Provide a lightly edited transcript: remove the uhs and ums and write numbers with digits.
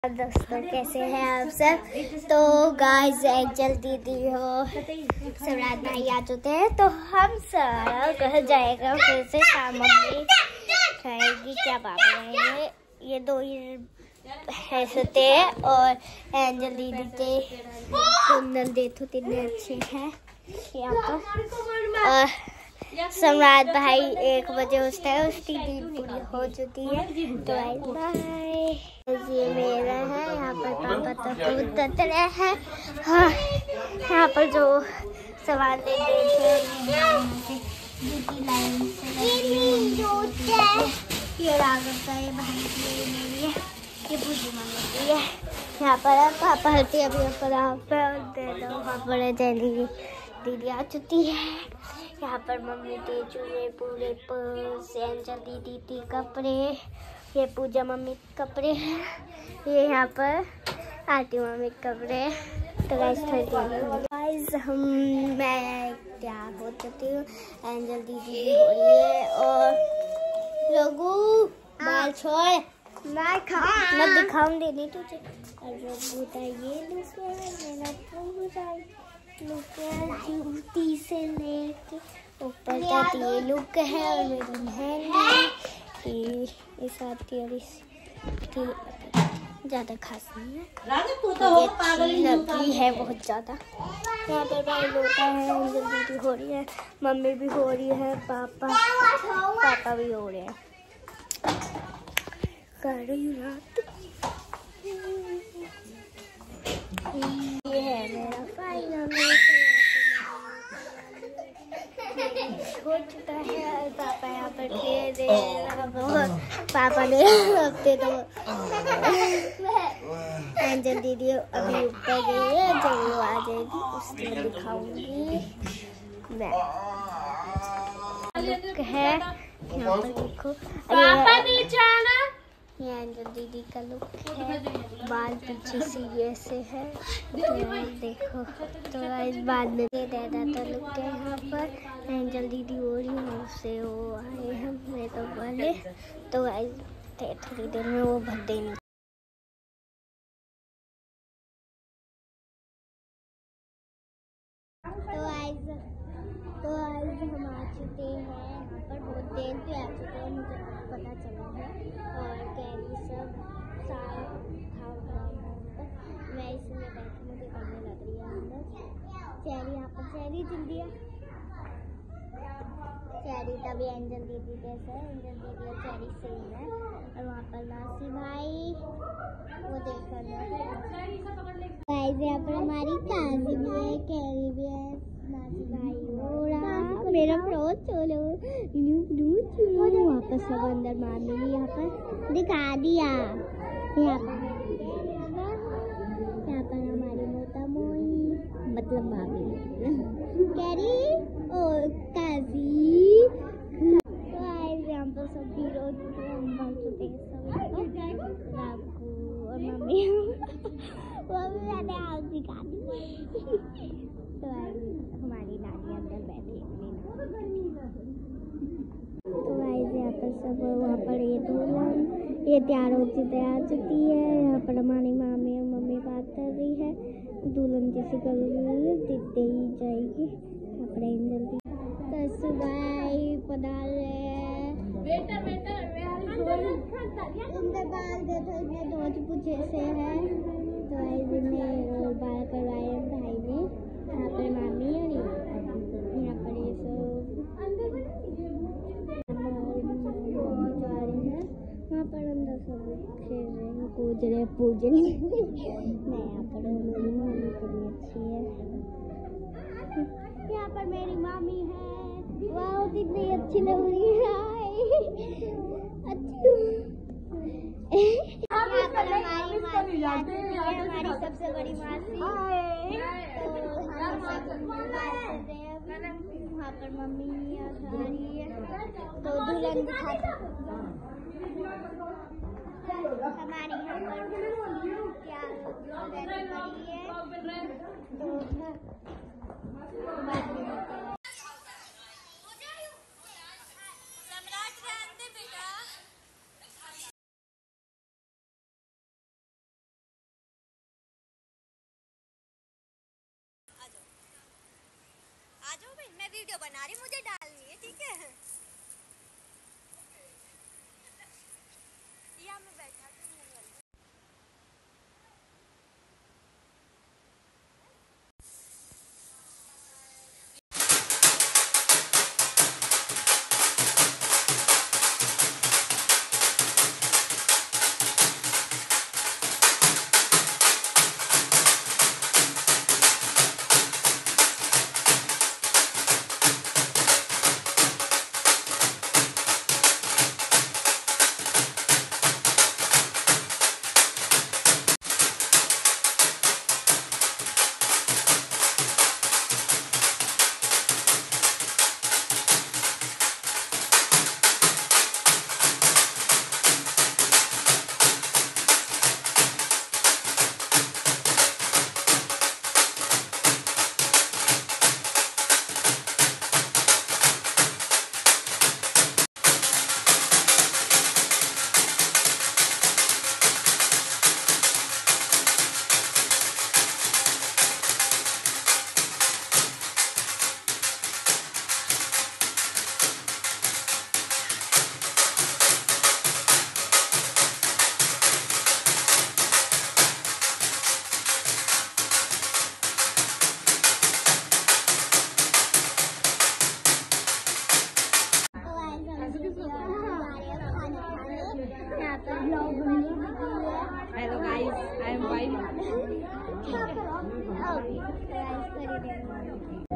दोस्तों कैसे हैं आप सब। तो गाइस एंजल दीदी हो सवरात भाई आ चुके हैं, तो हम सब घर जाएगा फिर से शाम मम्मी खाएगी क्या पापा रहेंगे। ये दो ही ऐसे और एंजल दीदी के सुंदर देखो कितने अच्छे हैं यहाँ पर। और सम्राट भाई 1 बजे उठता है, उसकी नींद पूरी हो चुकी है। तो बाय। ये मेरा है, यहाँ पर पापा तो दूध देते हैं। हाँ, यहाँ पर जो सामान ले गए थे लाइन से ये राघव का ये भाई मेरी है, ये पूजी मम्मी है। यहाँ पर पापा हल्दी अभी पर दे दो। पापा ने दीदी आ चुकी है। यहाँ पर मम्मी दे चुके पूरे पर्स, एंजल दीदी के कपड़े, ये पूजा मम्मी के कपड़े हैं, ये यहाँ पर आती मम्मी के कपड़े। तो गाइस मैं तैयार हो चुकी हूँ, एंजल दीदी भी हो रही है। और लोगू बाल छोड़ मैं दिखाऊंगी नहीं तुझे। और लोगू का ये लुक है, मेरा पूरा जूती से लेके ऊपर तक ये लुक है। और मेरी बहन इस आती और इसकी ज़्यादा खास नहीं है, ये लगी है बहुत ज़्यादा। यहाँ पर भाई लोटा है, एंजल दीदी हो रही है, मम्मी भी हो रही है, पापा भी हो रहे हैं। कड़ी रात ये है मेरा फाइनल हो चुका है। पापा यहाँ पर खेल रहे हैं, पापा ने हफ्ते तो एंजल दीदी अभी ऊपर गई है, जब वो आ जाएगी उसको दिखाऊंगी मैं। लुक है यहाँ पर देखो, ये एंजल दीदी का लुक है, बाल पीछे से ये से है। तो देखो तो इस बाद में दादा तो लुक है। यहाँ पर एंजल दीदी हो रही है, उससे वो आए हैं मैं तो पहले। तो थोड़ी देर में वो भर देंगे। तो आज हम आ चुके हैं यहाँ पर, बहुत देर पे आ चुके हैं, मुझे पता चला है। और कैरी सब सारा था मैं इसमें बैठी, मुझे करने लग रही है अंदर। चेरी यहाँ पर चेरी जल्दी है, चेरी तभी एंजल दीदी जैसा है, एंजल दीदी और चेरी सेम है। और वहाँ पर मासी भाई वो देखकर यहाँ पर हमारी काजी भी है, कैरी भी है, मासी भाई हो रहा मेरा फ्रोज चलो वहाँ पर सब अंदर मामी भी यहाँ पर दिखा दिया। यहाँ पर हमारी मोटा मोई मतलब मामी कैरी और काजी। तो आए यहाँ पर सब हीरो हम बन चुके हैं सब, रामू और मम्मी वो भी मैंने आग दिखा दी। तो हमारी नानी अंदर बैठी तो गाइस यहाँ पर सब, वहाँ पर ये दुल्हन ये तैयार आ चुकी है। यहाँ पर हमारी मामी और मम्मी बात कर रही है, दुल्हन जैसे कलर दिखते ही जाएगी। यहाँ पर एंजल तो सुबह पधार रहे हैं, उनके बाल देखो इतने धोच पूछे से है। तो इन्हें बाल करवाए हैं भाई ने। यहाँ पर मामी और यहाँ पर ये सब वहाँ पर अंदर सब खेल रहे हैं, कूद रहे पूज रहे मैं यहाँ पर मेरी मामी कितनी अच्छी है। यहाँ पर मेरी मामी है, वाह कितनी अच्छी लग रही है, अच्छी। यहाँ पर हमारी मासी आती है, हमारी सबसे बड़ी मासी। तो हम सब वहाँ पर मम्मी आ रही है, तो दुल्हन दिखाती हमारी यहाँ पर क्या है। तो मैं वीडियो बना रही, मुझे डालनी है, ठीक है। यहाँ मैं बैठा Hello guys, I am wife.